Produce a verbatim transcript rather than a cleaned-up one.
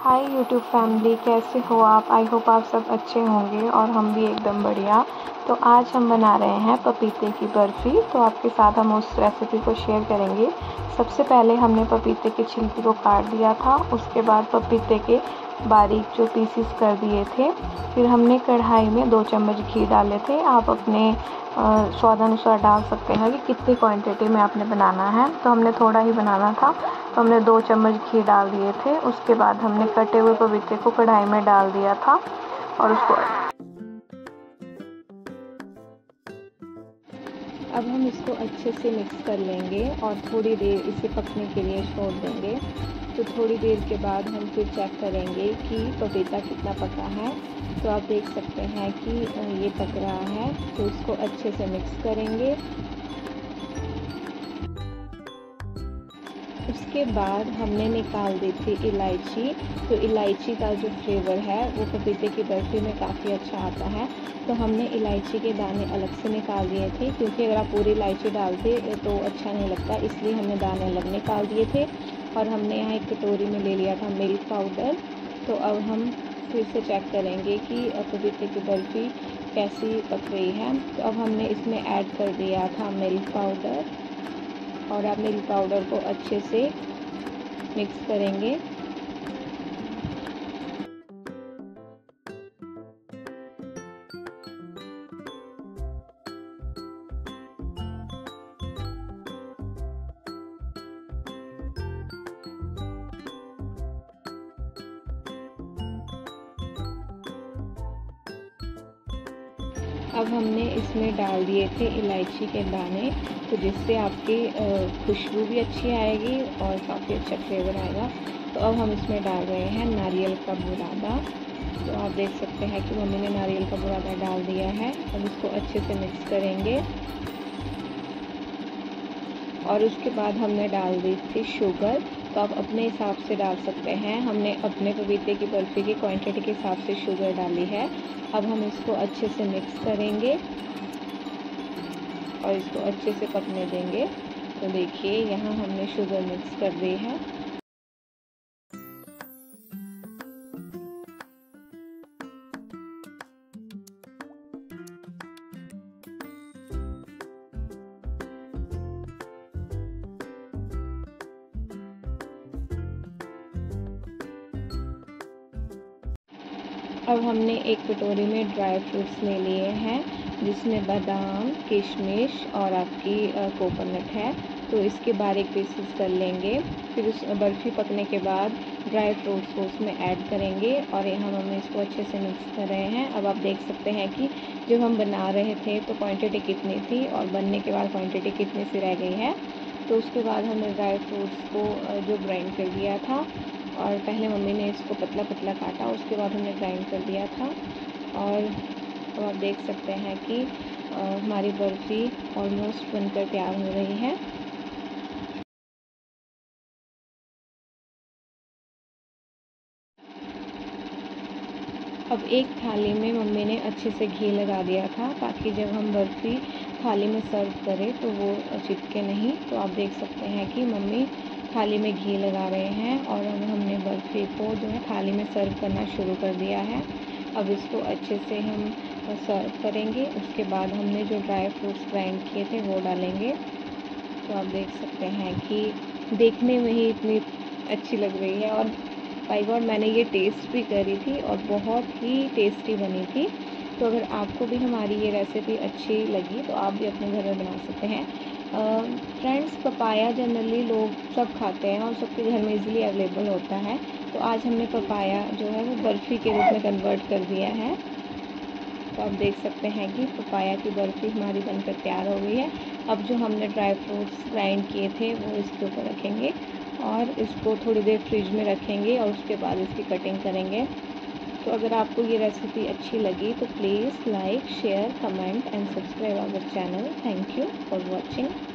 Hi YouTube family, कैसे हो आप। आई होप आप सब अच्छे होंगे और हम भी एकदम बढ़िया। तो आज हम बना रहे हैं पपीते की बर्फ़ी। तो आपके साथ हम उस रेसिपी को शेयर करेंगे। सबसे पहले हमने पपीते के छिलके को काट दिया था। उसके बाद पपीते के बारीक जो पीसीस कर दिए थे। फिर हमने कढ़ाई में दो चम्मच घी डाले थे। आप अपने स्वादानुसार डाल सकते हैं कि कितनी क्वांटिटी में आपने बनाना है। तो हमने थोड़ा ही बनाना था, तो हमने दो चम्मच घी डाल दिए थे। उसके बाद हमने कटे हुए पपीते को कढ़ाई में डाल दिया था और उसको अब हम इसको अच्छे से मिक्स कर लेंगे और थोड़ी देर इसे पकने के लिए छोड़ देंगे। तो थोड़ी देर के बाद हम फिर चेक करेंगे कि पपीता कितना पका है। तो आप देख सकते हैं कि ये पक रहा है। तो इसको अच्छे से मिक्स करेंगे। उसके बाद हमने निकाल दी थी इलायची। तो इलायची का जो फ्लेवर है वो पपीते की बर्फ़ी में काफ़ी अच्छा आता है। तो हमने इलायची के दाने अलग से निकाल दिए थे, क्योंकि अगर आप पूरी इलायची डालते तो अच्छा नहीं लगता, इसलिए हमने दाने अलग निकाल दिए थे। और हमने यहाँ एक कटोरी में ले लिया था मिल्क पाउडर। तो अब हम फिर से चेक करेंगे कि पपीते की बर्फ़ी कैसी पक रही है। तो अब हमने इसमें ऐड कर दिया था मिल्क पाउडर और आप मिल्क पाउडर को अच्छे से मिक्स करेंगे। अब हमने इसमें डाल दिए थे इलायची के दाने, तो जिससे आपकी खुशबू भी अच्छी आएगी और काफ़ी अच्छा फ्लेवर आएगा। तो अब हम इसमें डाल रहे हैं नारियल का बुरादा। तो आप देख सकते हैं कि मम्मी ने नारियल का बुरादा डाल दिया है। अब इसको अच्छे से मिक्स करेंगे। और उसके बाद हमने डाल दी थी शुगर। तो आप अपने हिसाब से डाल सकते हैं। हमने अपने पपीते की बर्फ़ी की क्वांटिटी के हिसाब से शुगर डाली है। अब हम इसको अच्छे से मिक्स करेंगे और इसको अच्छे से पकने देंगे। तो देखिए यहाँ हमने शुगर मिक्स कर दी है। अब हमने एक कटोरी में ड्राई फ्रूट्स ले लिए हैं, जिसमें बादाम, किशमिश और आपकी कोकोनट है। तो इसके बारीक पीसेस कर लेंगे। फिर उस बर्फ़ी पकने के बाद ड्राई फ्रूट्स को उसमें ऐड करेंगे और यहाँ हम इसको अच्छे से मिक्स कर रहे हैं। अब आप देख सकते हैं कि जब हम बना रहे थे तो क्वांटिटी कितनी थी और बनने के बाद क्वांटिटी कितनी सी रह गई है। तो उसके बाद हमने ड्राई फ्रूट्स को जो ग्राइंड कर दिया था, और पहले मम्मी ने इसको पतला पतला काटा, उसके बाद हमने ग्राइंड कर दिया था। और अब आप देख सकते हैं कि हमारी बर्फ़ी ऑलमोस्ट बनकर तैयार हो रही है। अब एक थाली में मम्मी ने अच्छे से घी लगा दिया था, ताकि जब हम बर्फ़ी थाली में सर्व करें तो वो चिपके नहीं। तो आप देख सकते हैं कि मम्मी थाली में घी लगा रहे हैं और अब हमने बर्फ़ी को जो है थाली में सर्व करना शुरू कर दिया है। अब इसको अच्छे से हम सर्व करेंगे। उसके बाद हमने जो ड्राई फ्रूट्स ग्राइंड किए थे वो डालेंगे। तो आप देख सकते हैं कि देखने में ही इतनी अच्छी लग रही है और बाय गॉड मैंने ये टेस्ट भी करी थी और बहुत ही टेस्टी बनी थी। तो अगर आपको भी हमारी ये रेसिपी अच्छी लगी तो आप भी अपने घर में बना सकते हैं। फ्रेंड्स, पपाया जनरली लोग सब खाते हैं और सबके घर में इजीली अवेलेबल होता है। तो आज हमने पपाया जो है वो बर्फ़ी के रूप में कन्वर्ट कर दिया है। तो आप देख सकते हैं कि पपाया की बर्फ़ी हमारी बनकर तैयार हो गई है। अब जो हमने ड्राई फ्रूट्स ग्राइंड किए थे वो इसके ऊपर रखेंगे और इसको थोड़ी देर फ्रिज में रखेंगे और उसके बाद इसकी कटिंग करेंगे। तो अगर आपको ये रेसिपी अच्छी लगी तो please like, share, comment and subscribe our channel. Thank you for watching.